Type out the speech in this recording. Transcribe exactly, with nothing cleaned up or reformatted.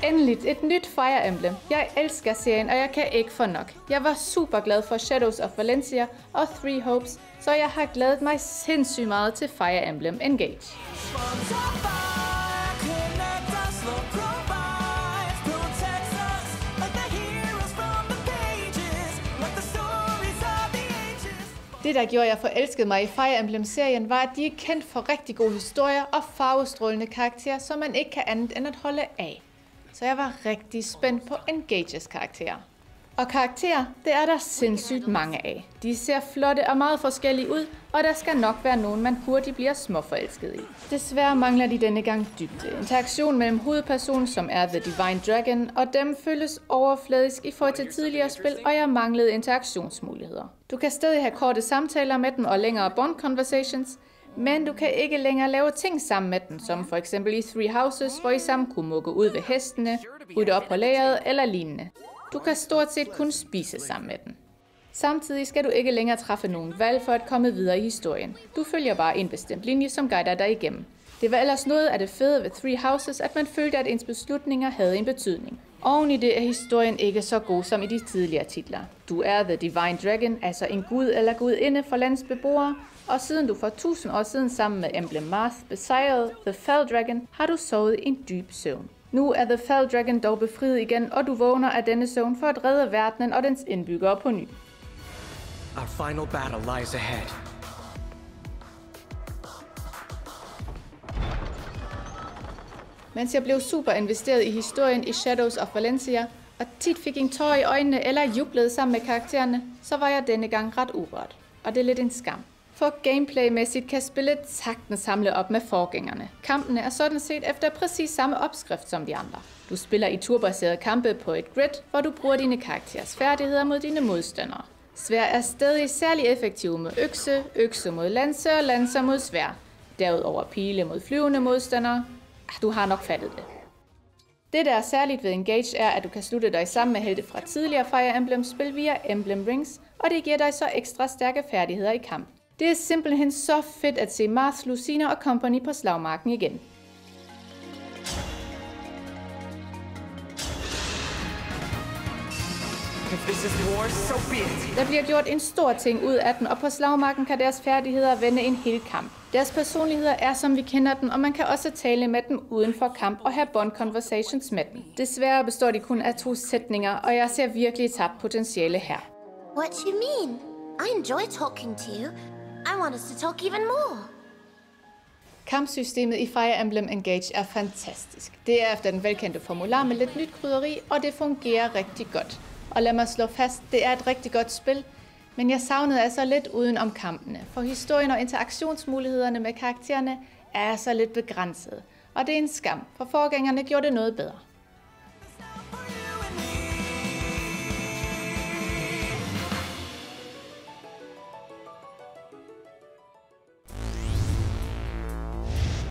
Endelig et nyt Fire Emblem. Jeg elsker serien, og jeg kan ikke få nok. Jeg var super glad for Shadows of Valencia og Three Hopes, så jeg har glædet mig sindssygt meget til Fire Emblem Engage. Det, der gjorde, jeg forelskede mig i Fire Emblem-serien, var, at de er kendt for rigtig gode historier og farvestrålende karakterer, som man ikke kan andet end at holde af. Så jeg var rigtig spændt på Engages karakterer. Og karakterer, det er der sindssygt mange af. De ser flotte og meget forskellige ud, og der skal nok være nogen, man hurtigt bliver småforelsket i. Desværre mangler de denne gang dybde. Interaktion mellem hovedpersonen, som er The Divine Dragon, og dem føles overfladisk i forhold til tidligere spil, og jeg manglede interaktionsmuligheder. Du kan stadig have korte samtaler med dem og længere bond conversations, men du kan ikke længere lave ting sammen med dem, som for eksempel i Three Houses, hvor I sammen kunne mukke ud ved hestene, rydde op på lageret eller lignende. Du kan stort set kun spise sammen med den. Samtidig skal du ikke længere træffe nogen valg for at komme videre i historien. Du følger bare en bestemt linje, som guider dig igennem. Det var ellers noget af det fede ved Three Houses, at man følte, at ens beslutninger havde en betydning. Oven i det er historien ikke så god som i de tidligere titler. Du er The Divine Dragon, altså en gud eller gudinde for landets beboere, og siden du for tusind år siden sammen med Emblem Marth besejrede The Fell Dragon, har du sovet en dyb søvn. Nu er The Fell Dragon dog befriet igen, og du vågner af denne søvn for at redde verdenen og dens indbyggere på ny. Our final battle lies ahead. Mens jeg blev super investeret i historien i Shadows of Valencia, og tit fik en tår i øjnene eller jublede sammen med karaktererne, så var jeg denne gang ret urørt. Og det er lidt en skam. For gameplaymæssigt kan spillet sagtens samle op med forgængerne. Kampene er sådan set efter præcis samme opskrift som de andre. Du spiller i turbaserede kampe på et grid, hvor du bruger dine karakterers færdigheder mod dine modstandere. Svær er stadig særlig effektive med økse, økse mod lanse og lanser mod svær. Derudover pile mod flyvende modstandere. Du har nok fattet det. Det, der er særligt ved Engage, er, at du kan slutte dig sammen med helte fra tidligere Fire Emblem-spil via Emblem Rings, og det giver dig så ekstra stærke færdigheder i kamp. Det er simpelthen så fedt at se Marth, Lucina og company på slagmarken igen. Der bliver gjort en stor ting ud af den, og på slagmarken kan deres færdigheder vende en hel kamp. Deres personligheder er, som vi kender den, og man kan også tale med dem uden for kamp og have bond conversations med dem. Desværre består de kun af to sætninger, og jeg ser virkelig tabt potentiale her. What do you mean? I enjoy talking to you. I want us to talk even more. Kampsystemet i Fire Emblem Engage er fantastisk. Det er efter den velkendte formular med lidt nyt krydderi, og det fungerer rigtig godt. Og lad mig slå fast, det er et rigtig godt spil, men jeg savnede altså lidt uden om kampene, for historien og interaktionsmulighederne med karaktererne er altså lidt begrænsede. Og det er en skam, for forgængerne gjorde det noget bedre.